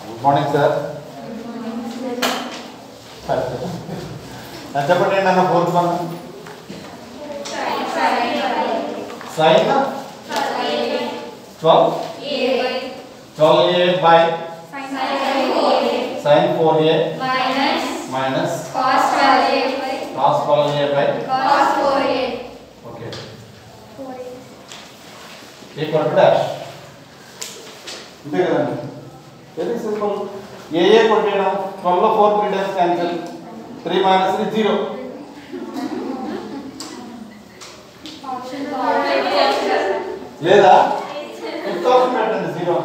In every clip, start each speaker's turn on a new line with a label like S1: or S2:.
S1: Good morning, sir. చెప్పండి ఏంటి అన్న fourth one sine 12a by sin 4a minus cos 12a by cos 4a. Okay. Equal to dash. అంతే కదండి. Very simple. ఏ కొట్టేయడం 12 లో 4 3 times cancel. 3 minus 3 0. లేదా fifth option పెట్టండి 0.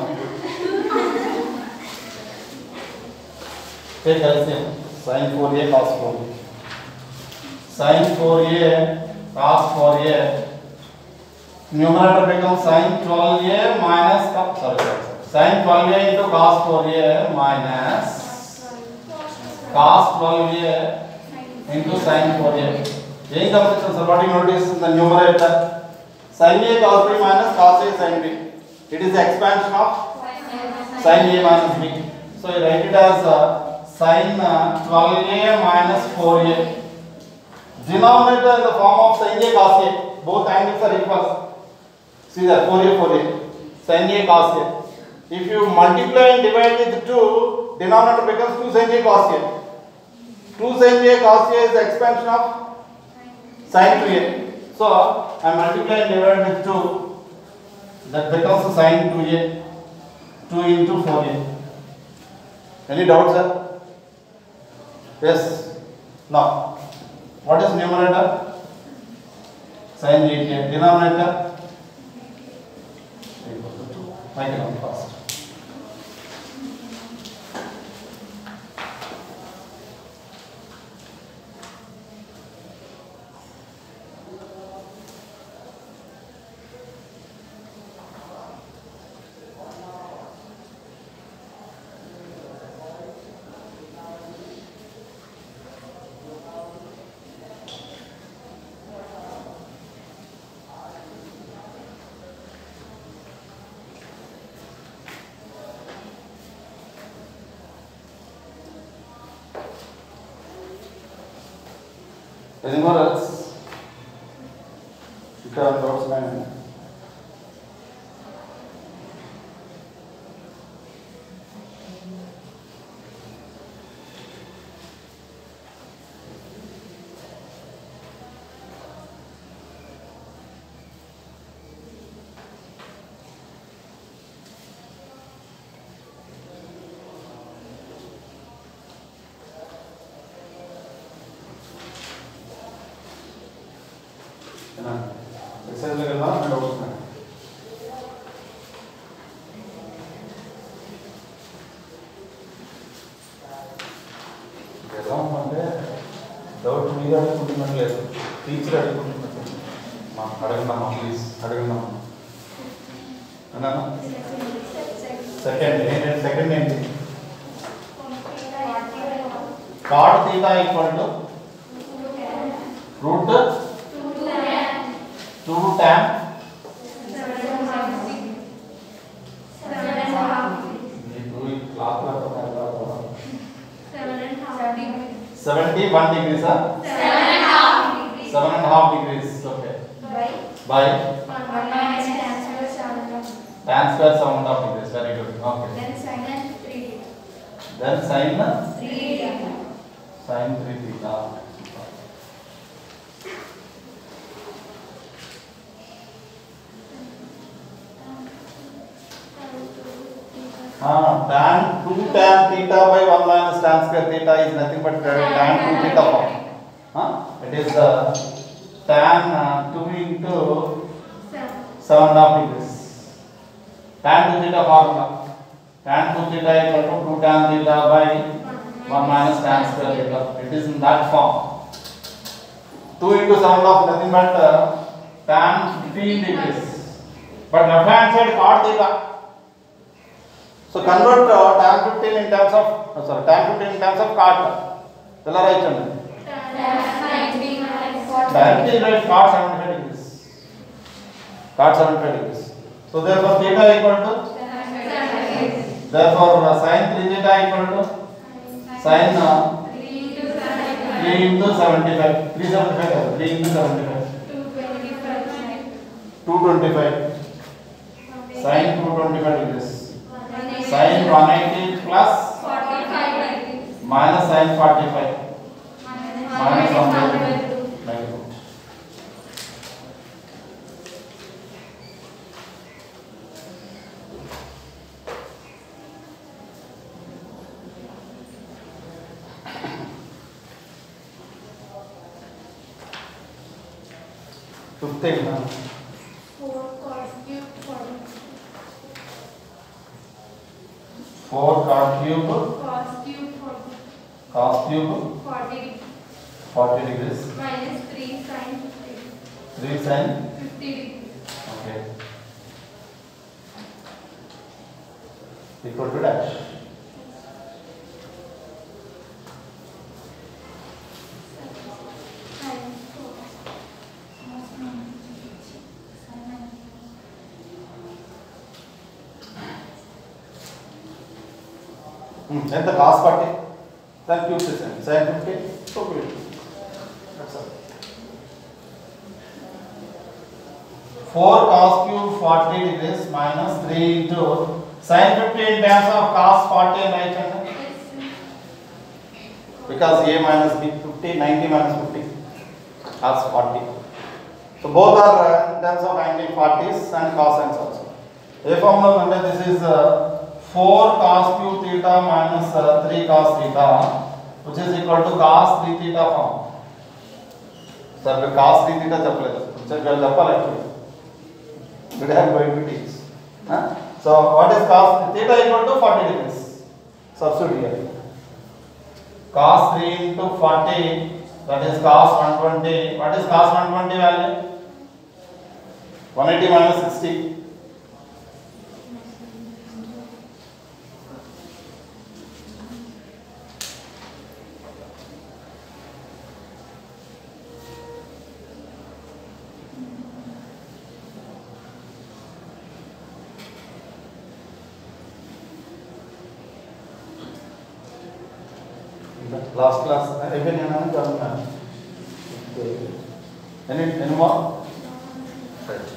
S1: take LCM sin 4a cos 4a. sin 4a cos 4a numerator becomes sin 12a minus sin 12a into cos 4a minus cos 12a into sin 4a. What do you notice in the numerator? Sin a cos b minus cos a sin b. It is the expansion of sin a minus b. So you write it as sin 12a minus 4a. Denominator in the form of sin a cos a. Both angles are equal. See that 4a 4a. Sin a cos a. If you multiply and divide with 2, denominator becomes 2 sin a cos a. 2 sin a cos a is the expansion of sin 2a. So I multiply and divide with 2. That becomes sin 2a. 2 into 4a. Any doubts, sir? Yes. Now, what is numerator? Sin 8a. Denominator? Make it on first. Any more else? You can doubts, man. Exercise करना मैं doubts में ఎలా అంటే doubt మీరు అడుగుతున్నట్లేదు teacher అడుగుతున్నట్టు మా అడగండమ్మా please అడగండమ్మా అన్నా second ఏంటి cot theta equal to root 2 tan 71 degrees, huh? 7.5 degrees. Okay. By 1 minus tan square 7.5 degrees. Very good. Okay. Then sin 3 theta. Tan 2 tan theta by 1 minus tan square theta is nothing but tan 2 theta form. It is tan 2 into 7.5 degrees. Tan 2 theta formula. Tan 2 theta equal to 2 tan theta by 1 minus tan square theta. It is in that form. 2 into 7.5 nothing but tan 15 degrees. But left hand side cot theta. So convert tan 15 in terms of tan 15 in terms of cot. Tell right channel. Directly write cot 75 degrees. Cot 75 degrees. So therefore theta equal to Therefore, sin 3 theta equal to sin 3 into 75. 375. 3 into 75. 225. Sin 225 degrees. Sin 180 plus minus sin 45 minus 100. Fifteen. 4 cos cube. Cos cube. 40 degrees.
S2: Minus 3 sin 50.
S1: 3 sin
S2: 50 degrees.
S1: Okay. Equal to dash. And the cos 40. Then cube is sin 50. So good. That's all. 4 cos cube 40 degrees minus 3 into sin 50 in terms of cos 40 and right hand. Because a minus b 50, 90 minus 50 cos 40. So both are in terms of angle 40s and cosines also. A formula under this is 4 cos cube theta minus 3 cos theta, which is equal to cos 3 theta form. Sir, we cos 3 theta చెప్పలేదు. చెప్పాలి actually. Today I am going to teach. So what is cos theta equal to 40 degrees. Substitute here. Cos 3 into 40, that is cos 120. What is cos 120 value? 180 minus 60. Last class, even any more? Right.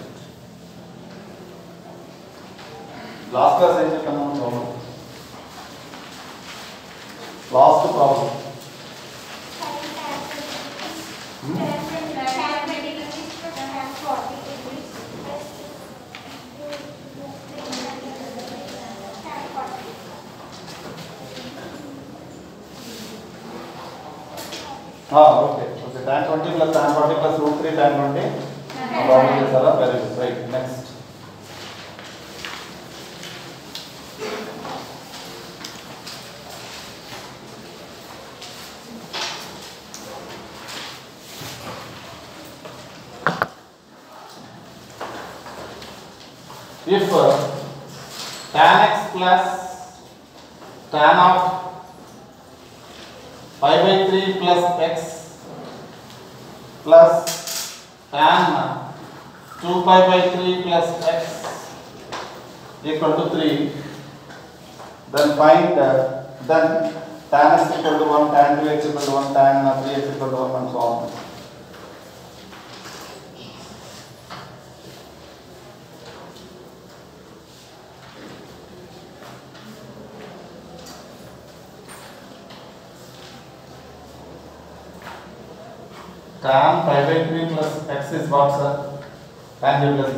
S1: Last class, last problem. Okay. Tan 20 plus tan 40 plus root 3 tan 20. Very good. Right. Next. If tan x plus tan of pi by 3 plus x plus tan 2 pi by 3 plus x equal to 3, then find then tan x equal to 1, tan 2x equal to 1, tan 3x equal to 1 and so on. Tan pi by 3 plus x is what, sir? Tan a plus b.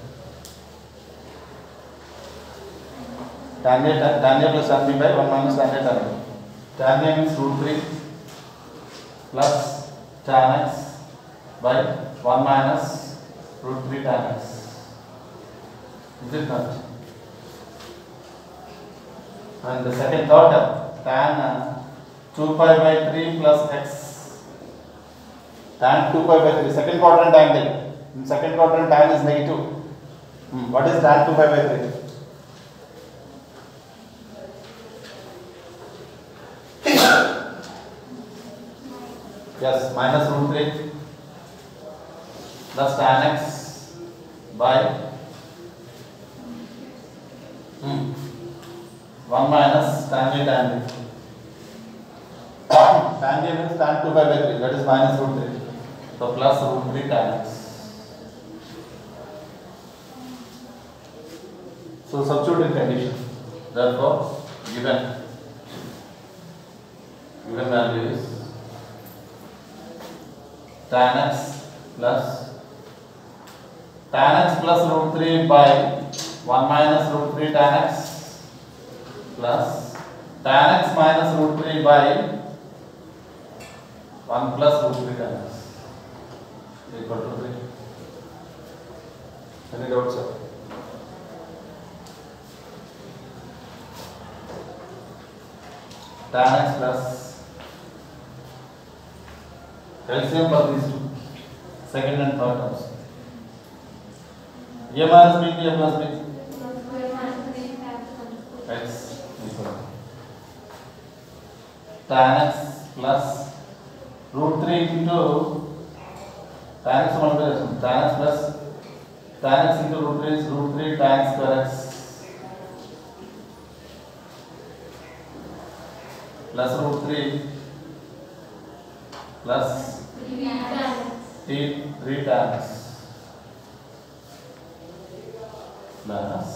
S1: Tan a plus tan b by 1 minus tan a tan b. Tan a means root 3 plus tan x by 1 minus root 3 tan x. Is it not? And the second third term, tan 2 pi by 3 plus x. Tan 2 pi by 3, second quadrant angle. In second quadrant tan is negative. What is tan 2 pi by 3? Yes, minus root 3 plus tan x by 1 minus tan A tan B. Tan A means tan 2 pi by 3, that is minus root 3. So plus root 3 tan x. So substitute in condition. Therefore, given value is tan x plus root 3 by 1 minus root 3 tan x plus tan x minus root 3 by 1 plus root 3 tan x equal to 3. Any doubts, sir? Tan x plus LCM for these two, second and third terms. A minus b into a plus b. X equal to tan x plus root 3 into tan x multiplication. Tan x plus tan x into root 3 is root 3 tan square x plus root 3 plus 3 tan x plus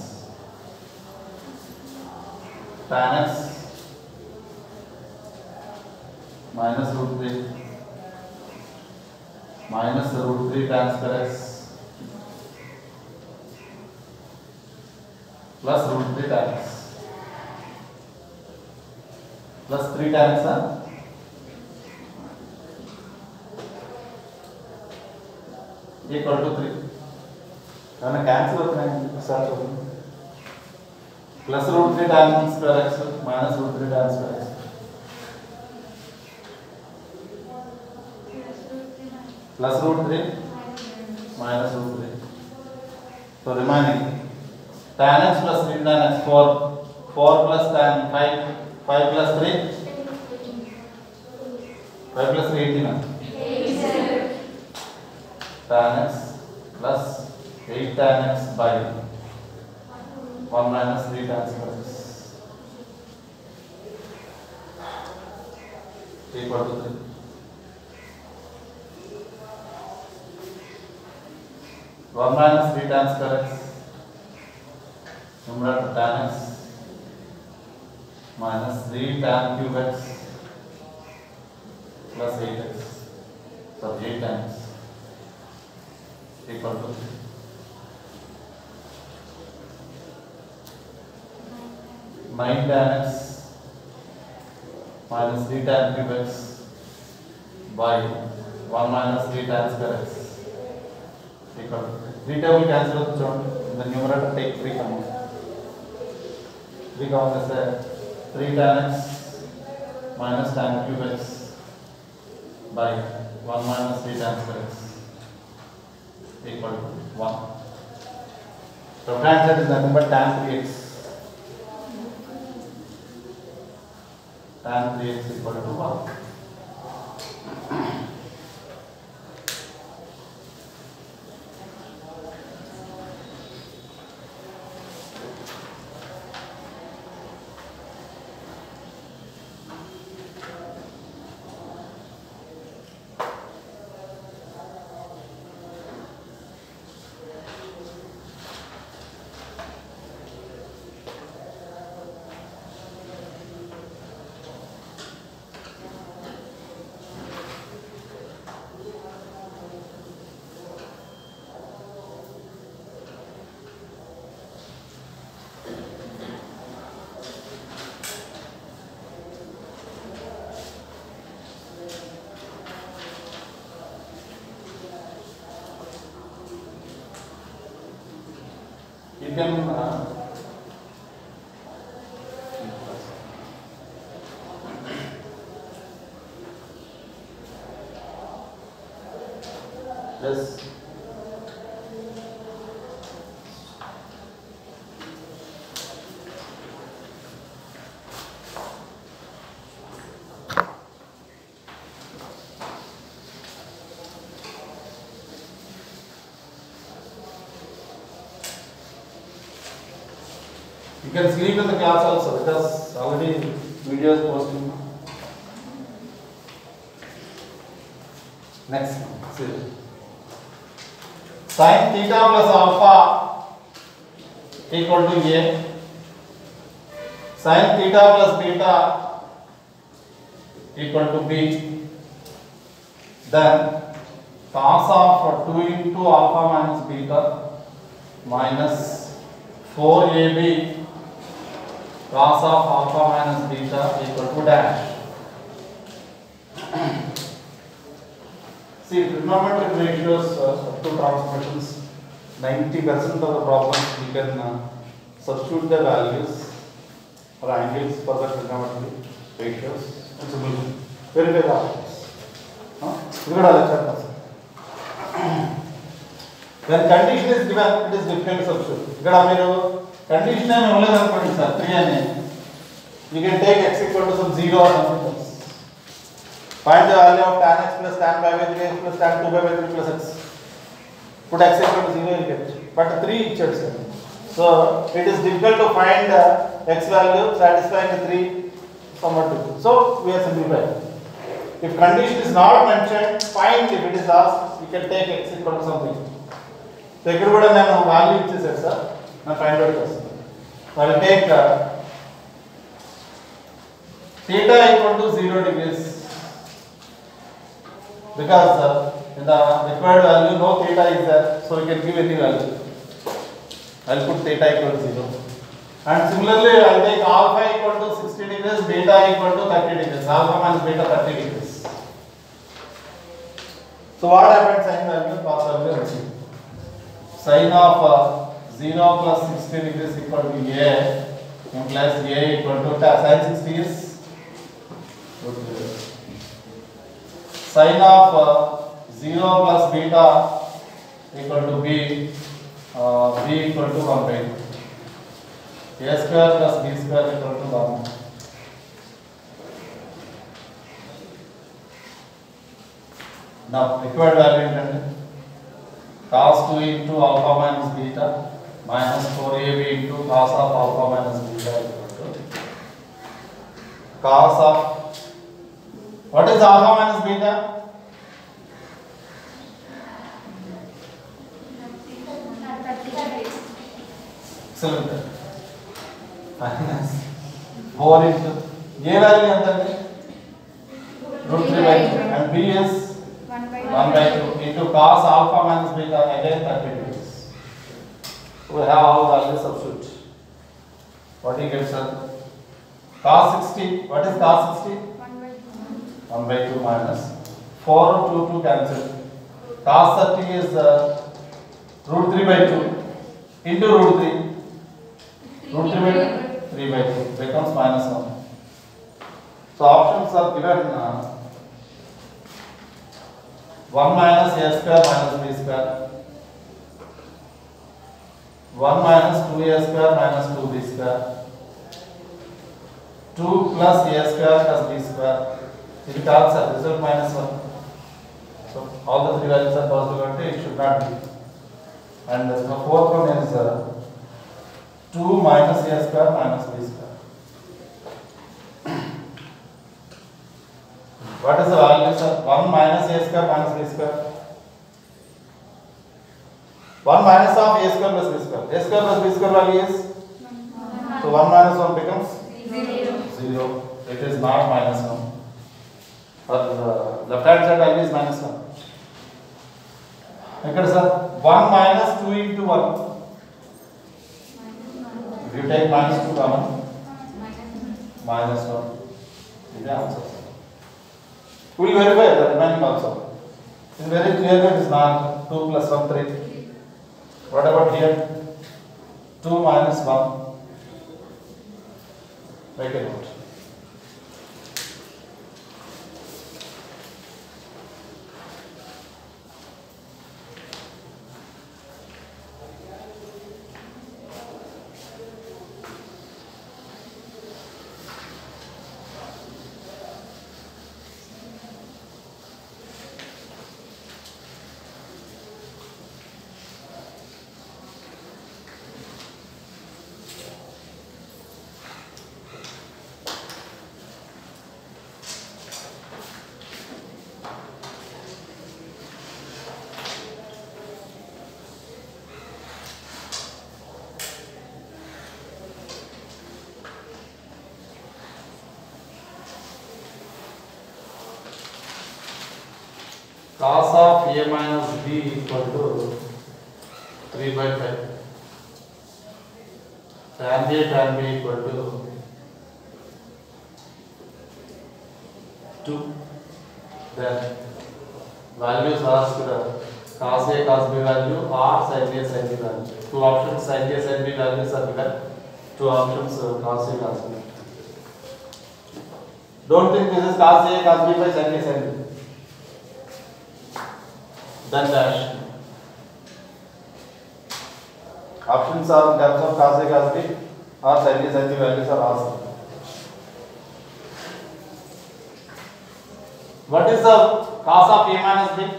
S1: tan x minus root 3 minus root 3 tan square x plus root 3 tan x plus 3 tan x equal to 3. Now cancel plus root 3 tan square x minus root 3 tan square x plus root 3 minus root 3. So remaining tan x plus 3 tan x 4 plus tan 5 plus 3 5 plus 3 18 tan x plus 8 tan x by 1 minus 3 tan square x equal to 3. One minus 3 tan square x numerator tan x minus 3 tan cube x plus 8x, so 8 tan x equal to 9 tan x minus 3 tan cube x by 1 minus 3 tan square x equal to 3 table cancel out in the numerator, take 3 common. 3 common is 3 tan x minus tan cube x by 1 minus 3 tan square x equal to 1. So left hand side is nothing but tan 3x. Tan 3x equal to 1. You can just You can sleep in the class also because already videos posting. Next one. See. Sin theta plus alpha equal to A. Sin theta plus beta equal to B. Then cos of 2 into alpha minus beta minus 4AB cos of alpha minus beta equal to dash. See, trigonometric ratios up to transformations, 90% of the problems we can substitute the values or angles for the trigonometric ratios. It's verify the options. When condition is given, it is difficult to substitute. Condition is only 3. You can take x equal to some 0 or something else. Find the value of tan x plus tan pi by 3x plus tan 2 pi by 3 plus x. Put x equal to 0, you get. But 3 itself. So it is difficult to find x value satisfying the 3 somewhat difficult. So we are simplifying. If condition is not mentioned, find if it is asked, you can take x equal to something. So here we have value which is x. Now find out this. So I will take theta equal to 0 degrees. Because in the required value no theta is there, so we can give any value. I will put theta equal to 0. And similarly, I will take alpha equal to 60 degrees, beta equal to 30 degrees. Alpha minus beta 30 degrees. So what happens sin value, cos value receive. Sin of 0 plus 60 degrees equal to A implies A equal to sin 60 is sin of 0 plus beta equal to B, B equal to 1 by 2. A square plus B square equal to 1. Now required value intended. Cos 2 into alpha minus beta minus 4AB into cos of alpha minus beta equal to cos of, what is alpha minus beta? Excellent. Minus 4 into A value anta root 3 by 2 and B is 1 by 2 into cos alpha minus beta again 30 degrees. So we have all values substitute. What do you get, sir? Cos 60. What is cos 60? 1 by 2 minus 4 2 cancel. Cos 30 is root 3 by 2 into root 3. Root 3 by 3 by 2 becomes minus 1. So options are given 1 minus a square minus b square, 1 minus 2a square minus 2b square, 2 plus a square plus b square. It cancels, result minus 1. So all the three values are positive, it should not be. And the fourth one is 2 minus a square minus b square. What is the value, sir? 1 minus a square minus b square. 1 minus of a square plus b square. A square plus b square value is? So 1 minus 1 becomes? 0. It is not minus 1. For the left hand side value is minus 1. Okay, sir. 1 minus 2 into 1. If you take minus 2 common, minus 1. This is the answer. We will verify the remaining also. It is very clear that it is not 2 plus 1, 3. What about here? 2 minus 1. Write a note. cos of a minus b equal to 3 by 5. Tan a tan b equal to 2. Then values asked cos a cos b value or sin a sin b value. Two options sin a sin b values are given. Two options cos a cos b. Don't think this is cos a cos b by sin a sin b. Then dash. Options are in terms of cos a cos b or sin a sin b values are asked. What is the cos of a minus b?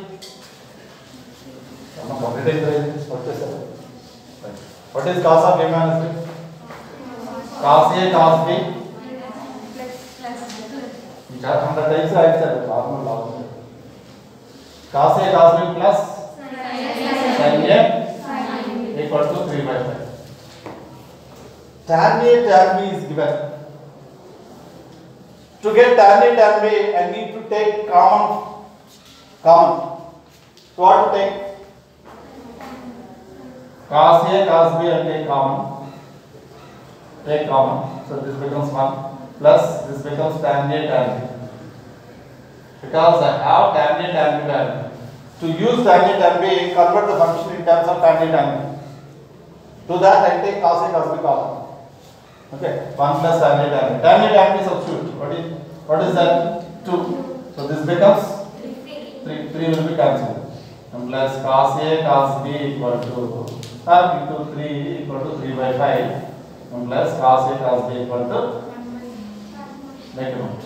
S1: What is cos of a minus b? Cos a cos b. Cos a cos b plus sin a equal to 3 by 5. Tan a tan b is given. To get tan a tan b, I need to take common. So what to take? Cos a cos b and take common. Take common. So this becomes 1 plus this becomes tan a tan b. Because I have tan a tan b value. To use tan a tan b, convert the function in terms of tan a tan b. To that I take cos a cos b common. Okay, 1 plus tan a tan b. Tan a tan b substitute. What is that? 2. So this becomes 3. 3 will be cancelled. And plus cos a cos b equal to into 3 equal to 3 by 5. And plus cos a cos b equal to make a note.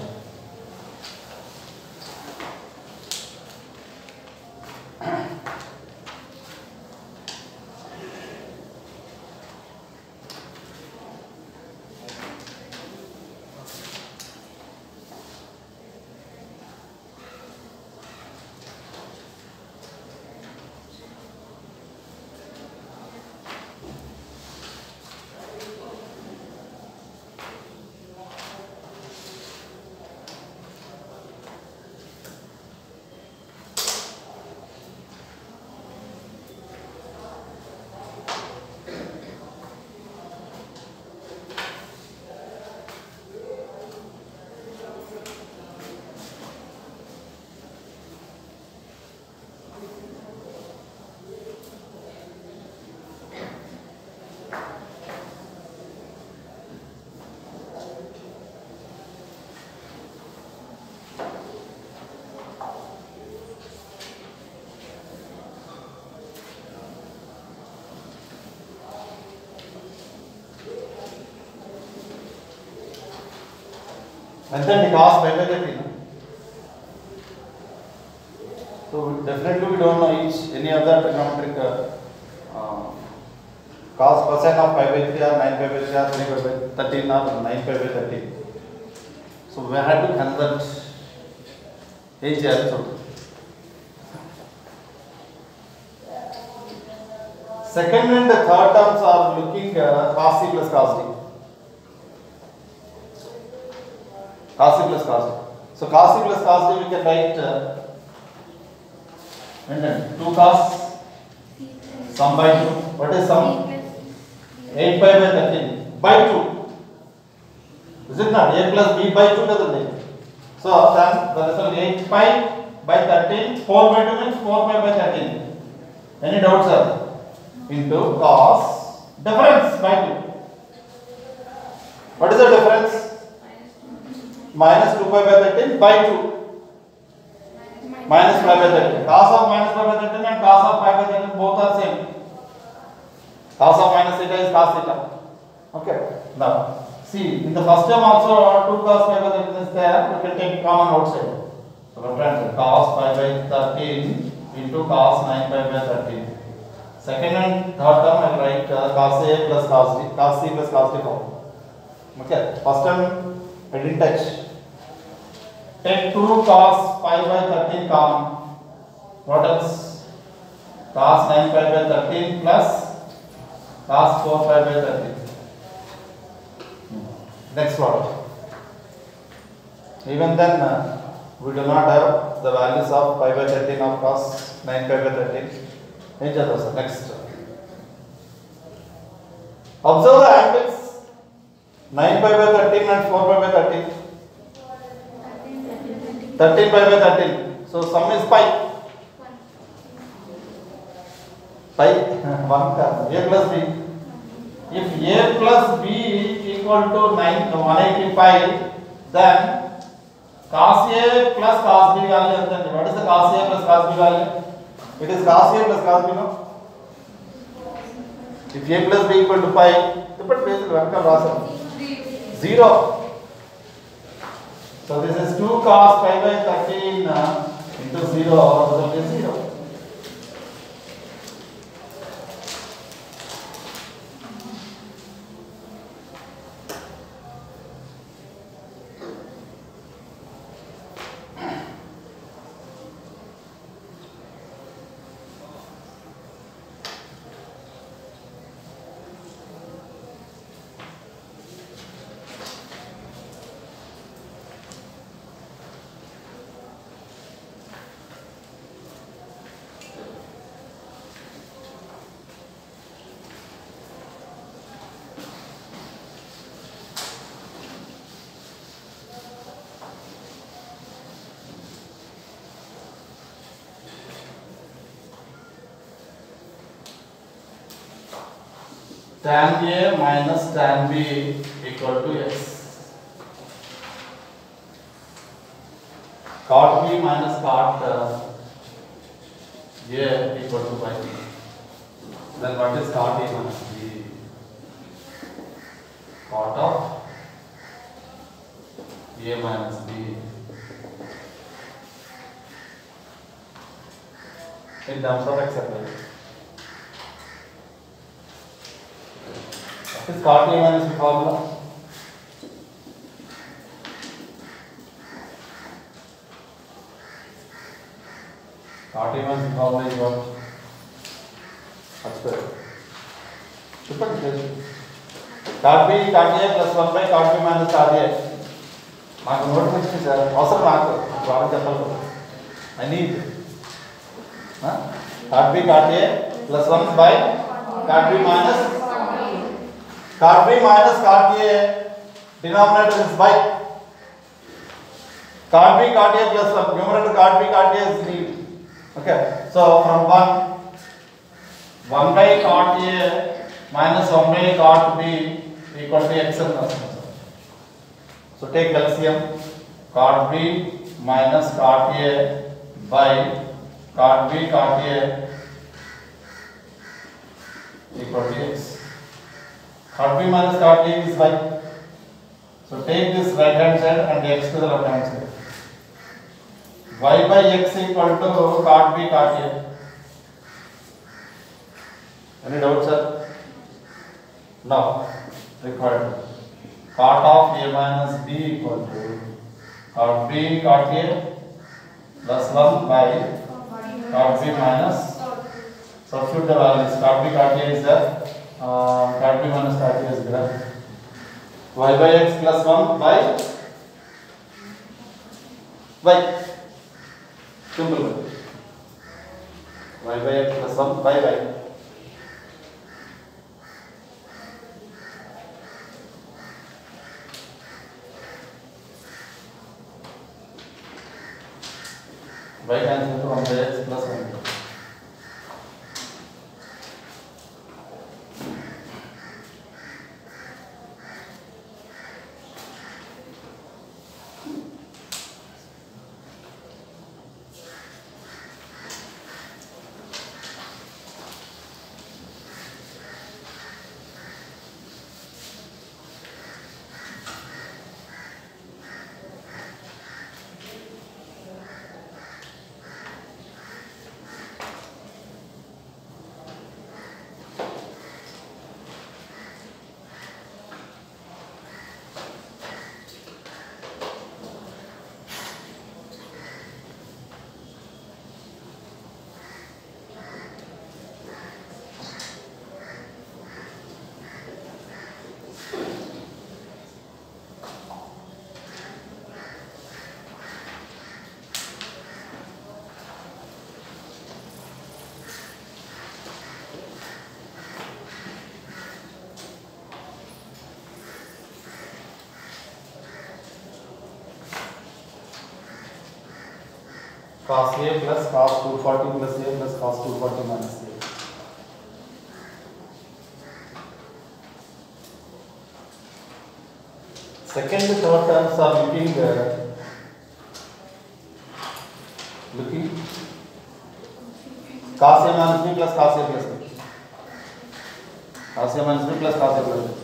S1: And then the cos by 30. So definitely we don't know any other trigonometric cos cosine of pi by 3 or 9 pi by 3 or 3 pi by 13 or 9 pi by 13. So we had to convert h also. Second and the third terms are looking cos c plus cos d. Cos c plus cos d. So cos c plus cos d we can write and then 2 cos sum by 2. What is sum? 8 pi by 13 by 2. Is it not? A plus b by 2 doesn't it? So then the result 8 pi by 13. 4 by 2 means 4 pi by 13. Any doubts, sir? Into cos difference by 2. What is the difference? Minus 2 pi by 13 by 2. Minus pi by 13. Cos of minus pi by 13 and cos of pi by 13 both are same. Cos of minus theta is cos theta. Okay. Now, see, in the first term also 2 cos pi by 13 is there. We can take common outside. So, friends, cos pi by 13 into cos 9 pi by 13. Second and third term I will write cos a plus cos d, cos c plus cos d form. Okay. First term I didn't touch. Take 2 cos pi by 13 common. What else? Cos 9 pi by 13 plus cos 4 pi by 13. Next what? Even then we do not have the values of pi by 13 of cos 9 pi by 13. Next. Observe the angles 9 pi by 13 and 4 pi by 13. 13 pi by 13. So sum is pi. Pi 1 a plus b. If a plus b equal to 185, then cos a plus cos b value is then what is the cos a plus cos b value? It is cos a plus cos b, no? If a plus b equal to pi, but basic one 0. So this is 2 cos pi by 13 into 0, result is 0. Tan A minus tan B equal to x. Cot B minus cot A equal to y. Then what is cot A minus B? Cot of A minus B in terms of x and y. What is cot A minus B formula? Cot A minus B formula is what? Super. Cot B cot A plus 1 by cot B minus cot A. నాకు note వచ్చింది sir అవసరం నాకు వాళ్ళకి చెప్పాలి I need cot B cot A plus 1 by cot B minus cot B minus cot A, denominator is by cot B cot A plus 1, numerator cot B cot A is need. Okay, so from 1 by cot A minus 1 by cot B equal to x. So take LCM, cot B minus cot A by cot B cot A equal to x. Cot B minus cot A is y. So take this right hand side and x to the left hand side. Y by x equal to cot B cot A. Any doubts, sir? No. Required. Cot of A minus B equal to cot B cot A plus 1 by cot B minus. Substitute the values. Cot B cot A is there. Cot B minus cot A is there. Y by x plus 1 by y. Simple way. Y by x plus 1 by y. Y cancel to 1 by x plus 1. cos A plus cos 240 plus A plus cos 240 minus A. Second and third terms are looking cos A minus B plus cos A plus B. Cos A minus B plus cos A plus B.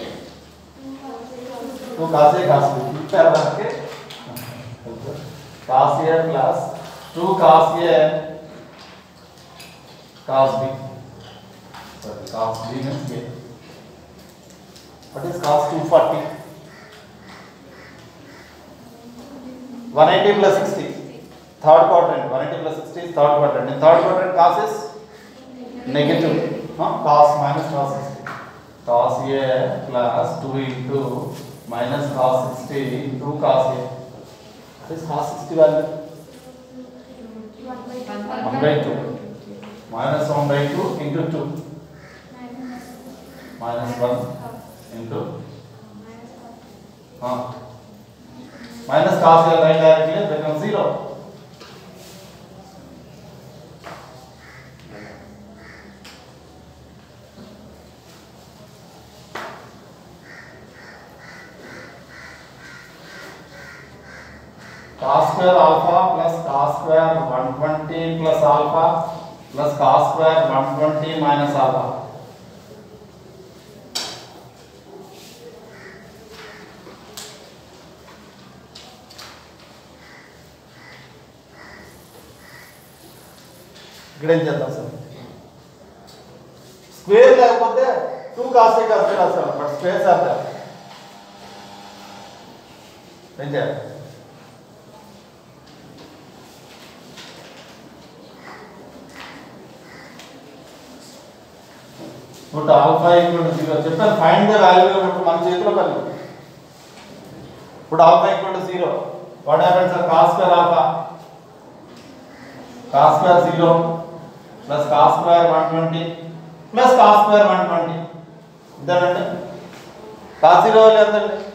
S1: तो cos A cos B क्या रहा है? cos A plus 2 cos A cos B. Sorry, cos B means A. What is cos 240? 180 plus 60. Third quadrant. 180 plus 60 is third quadrant. In third quadrant, cos is negative. Cos minus cos 60. Cos A plus 2 into minus cos 60 into cos A. What is cos 60 value? 1 by 2. Minus 1 by 2 into 2. Minus 1 into minus cos A right directly becomes 0. Cos square alpha plus cos square 120 plus alpha plus cos square 120 minus alpha. ఇక్కడ ఏం చేద్దాం sir square లేకపోతే 2 cos A cos B రాస్తాం but square sir ఏం చేయాలి ఇప్పుడు alpha equal to 0 చెప్పాను find the value అన్నప్పుడు మన చేతిలో పని ఇప్పుడు alpha equal to 0 what happens sir cos square alpha cos square 0 plus cos square 120 plus cos square 120 ఇదండి cos 0 వాల్యూ ఎంత అండి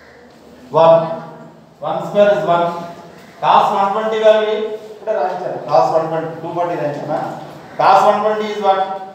S1: 1 square is 1 cos 120 వాల్యూ ఇక్కడ రాయించాను cos 120 240 రాయించానా cos 120 is 1